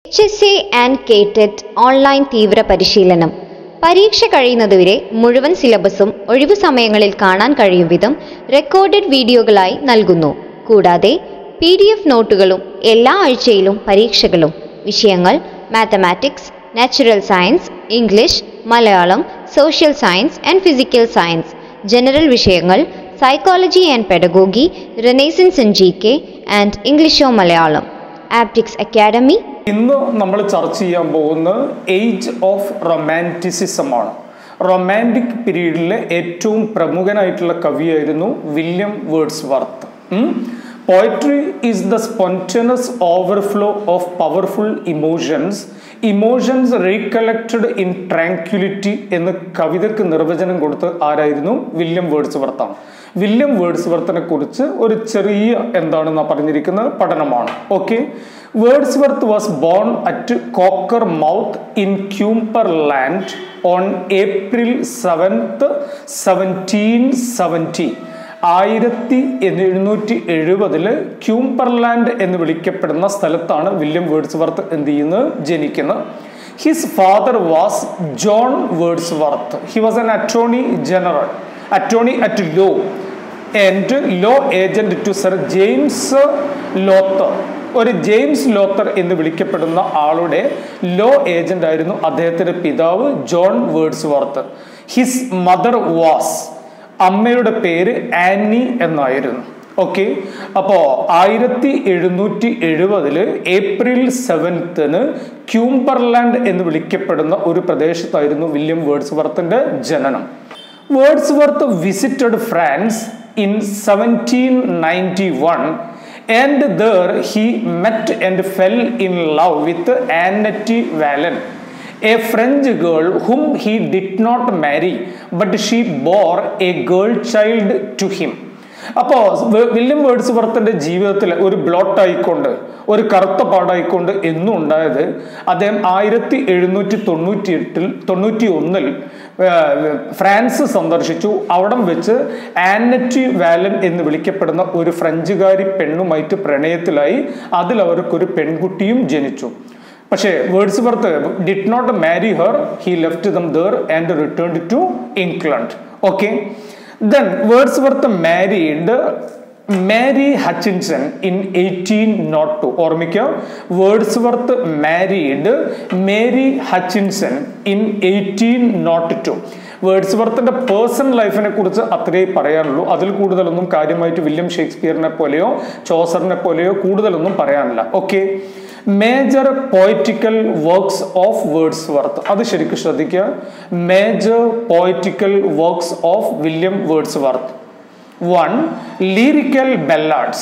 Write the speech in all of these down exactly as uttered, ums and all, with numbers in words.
H S A and K TET online തീവ്ര പരിശീലനം. പരീക്ഷ കഴിയുന്നതുവരെ മുഴുവൻ സിലബസും ഒഴിവു സമയങ്ങളിൽ കാണാൻ കഴിയും വിധം റെക്കോർഡഡ് വീഡിയോകളായി നൽകുന്നു. കൂടാതെ പി ഡി എഫ് നോട്ടുകളും എല്ലാ ആഴ്ചയിലും പരീക്ഷകളും. വിഷയങ്ങൾ: mathematics, natural science, English, Malayalam, social science and physical science. General വിഷയങ്ങൾ: psychology and pedagogy, renaissance and G K and ഇംഗ്ലീഷോ മലയാളം. Aptics academy. ഇന്ന് നമ്മൾ ചർച്ച ചെയ്യാൻ പോകുന്ന ഏജ് ഓഫ് റൊമാൻറ്റിസിസം ആണ്. റൊമാൻറ്റിക് പീരീഡിലെ ഏറ്റവും പ്രമുഖനായിട്ടുള്ള കവിയായിരുന്നു William Wordsworth. Poetry is the spontaneous overflow of powerful emotions emotions recollected in tranquillity എന്ന് കവിതയ്ക്ക് നിർവചനം കൊടുത്ത് ആരായിരുന്നു? വില്യം വേർഡ്സ്വർത്താണ്. വില്യം വേർഡ്സ്വർത്തിനെ കുറിച്ച് ഒരു ചെറിയ എന്താണെന്ന് പറഞ്ഞിരിക്കുന്ന പഠനമാണ്. Okay, Wordsworth was born at Cockermouth in Cumberland on April seventh seventeen seventy. ആയിരത്തി എഴുന്നൂറ്റി എഴുപതില് ക്യൂംബർലാൻഡ് എന്ന് വിളിക്കപ്പെടുന്ന സ്ഥലത്താണ് വില്യം വേർഡ്സ്വർത്ത് എന്ത് ചെയ്യുന്നത്? ജനിക്കുന്നത്. His father was John Wordsworth. He was an attorney general, attorney at law and law agent to sir James Lowther. ഒരു James ലോത്തർ എന്ന് വിളിക്കപ്പെടുന്ന ആളുടെ ലോ ഏജന്റ് ആയിരുന്നു അദ്ദേഹത്തിന്റെ പിതാവ് John Wordsworth. His mother was, അമ്മയുടെ പേര് ആനി എന്നായിരുന്നു. ഓക്കെ, അപ്പോൾ ആയിരത്തി എഴുന്നൂറ്റി എഴുപതില് ഏപ്രിൽ സെവൻത്തിന് ക്യൂംബർലാൻഡ് എന്ന് വിളിക്കപ്പെടുന്ന ഒരു പ്രദേശത്തായിരുന്നു വില്യം വേർഡ്സ്വർത്തിന്റെ ജനനം. Wordsworth visited France in seventeen ninety-one and there he met and fell in love with Annette Valen, a French girl whom he did not marry but she bore a girl child to him. അപ്പോൾ William വേർഡ്സ്വർത്തിന്റെ ജീവിതത്തിൽ ഒരു bloat ആയിക്കൊണ്ട്, ഒരു കറുത്ത പാടായിക്കൊണ്ട് എന്നും ഉണ്ടായത് അദ്ദേഹം ആയിരത്തി എഴുന്നൂറ്റി തൊണ്ണൂറ്റി എട്ടിൽ തൊണ്ണൂറ്റി ഒന്നിൽ ഫ്രാൻസ് സന്ദർശിച്ചു. അവിടം വെച്ച് ആന്നറ്റ് വാലൻ എന്ന് വിളിക്കപ്പെടുന്ന ഒരു ഫ്രഞ്ചുകാരി പെണ്ണുമായിട്ട് പ്രണയത്തിലായി. അതിൽ അവർക്കൊരു പെൺകുട്ടിയും ജനിച്ചു. പക്ഷേ Wordsworth did not marry her. He left them there and returned to England. Okay, then Wordsworth married Mary Hutchinson in eighteen oh two. ഓർമ്മിക്കുക, Wordsworth married Mary Hutchinson in eighteen nought two. വേർഡ്സ്വർത്തിന്റെ personal ലൈഫിനെ കുറിച്ച് അത്രേ പറയാനുള്ളൂ. അതിൽ കൂടുതലൊന്നും കാര്യമായിട്ട് William ഷേക്സ്പിയറിനെ പോലെയോ ചോസറിനെ പോലെയോ കൂടുതലൊന്നും പറയാനില്ല. Okay, major poetical works of Wordsworth, അത് ശരിക്കും ശ്രദ്ധിക്കുക. Major poetical works of William Wordsworth. One, lyrical ballads,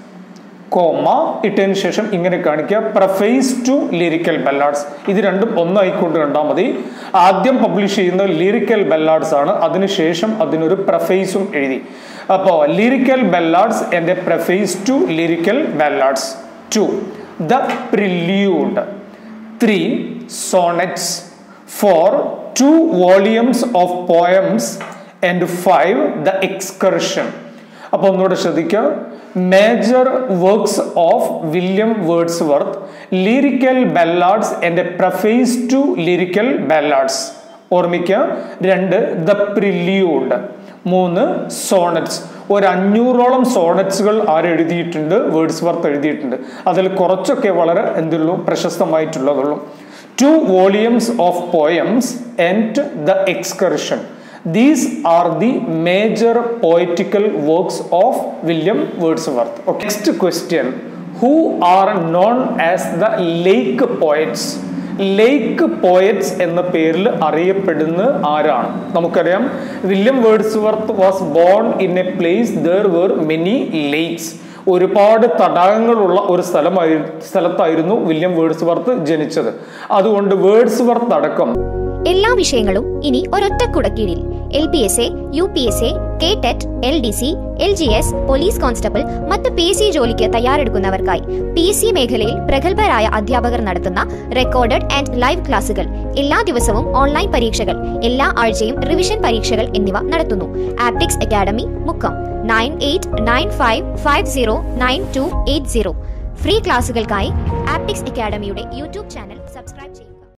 comma ഇട്ടതിന് ശേഷം ഇങ്ങനെ കാണിക്കുക, പ്രഫേസ് ടു ലിറിക്കൽ ബെല്ലാഡ്സ്. ഇത് രണ്ടും ഒന്നായിക്കൊണ്ട് കണ്ടാൽ മതി. ആദ്യം പബ്ലിഷ് ചെയ്യുന്ന ലിറിക്കൽ ബെല്ലാഡ്സ് ആണ്, അതിനുശേഷം അതിനൊരു പ്രഫേസും എഴുതി. അപ്പോൾ lyrical ballads and a preface to lyrical ballads. Two, The Prelude. Three, Sonnets. Four, two volumes of poems. And five, The Excursion. അപ്പോൾ ഒന്നുകൂടെ ശ്രദ്ധിക്കുക. Major works of William Wordsworth, lyrical ballads and a preface to lyrical ballads. ഓർമ്മിക്കുക. രണ്ട്, the prelude. മൂന്ന്, sonnets. ഒരു അഞ്ഞൂറോളം സോണറ്റ്സുകൾ ആരെഴുതിയിട്ടുണ്ട്? Wordsworth എഴുതിയിട്ടുണ്ട്. അതിൽ കുറച്ചൊക്കെ വളരെ എന്തുള്ളൂ പ്രശസ്തമായിട്ടുള്ളതുള്ളൂ. Two volumes of poems and the excursion. These are the major poetical works of William Wordsworth. Next question, who are known as the lake poets? Lake poets എന്ന പേരിൽ അറിയപ്പെടുന്ന ആരാണ്? നമുക്കറിയാം, William Wordsworth was born in a place there were many lakes. ഒരുപാട് തടാകങ്ങളുള്ള ഒരു സ്ഥലമായി സ്ഥലത്തായിരുന്നു William Wordsworth ജനിച്ചത്. അതുകൊണ്ട് വേർഡ്സ്വർത്ത് അടക്കം എല്ലാ വിഷയങ്ങളും ഇനി ഒരൊറ്റ കുടക്കീഴിൽ. L P S A, U P S A, K TET, L D C, L G S, police constable, മറ്റ് പി എസ് സി ജോലിക്ക് തയ്യാറെടുക്കുന്നവർക്കായി പി എസ് സി മേഖലയിൽ പ്രഗത്ഭരായ അധ്യാപകർ നടത്തുന്ന റെക്കോർഡഡ് ആൻഡ് ലൈവ് ക്ലാസുകൾ, എല്ലാ ദിവസവും ഓൺലൈൻ പരീക്ഷകൾ, എല്ലാ ആഴ്ചയും റിവിഷൻ പരീക്ഷകൾ എന്നിവ നടത്തുന്നു. Aptics academy, Mukkam. Nine eight nine five five zero nine two eight zero. Free ക്ലാസുകൾക്കായി ആപ്റ്റിക്സ് അക്കാഡമിയുടെ യൂട്യൂബ് ചാനൽ സബ്സ്ക്രൈബ് ചെയ്യുക.